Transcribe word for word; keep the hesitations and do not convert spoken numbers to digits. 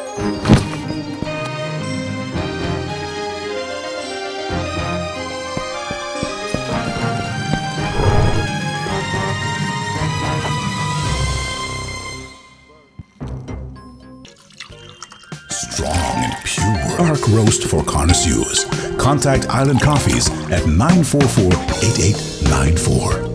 Strong and pure. Arc roast for connoisseurs. Contact Island Coffees at nine four four, eight eight nine four.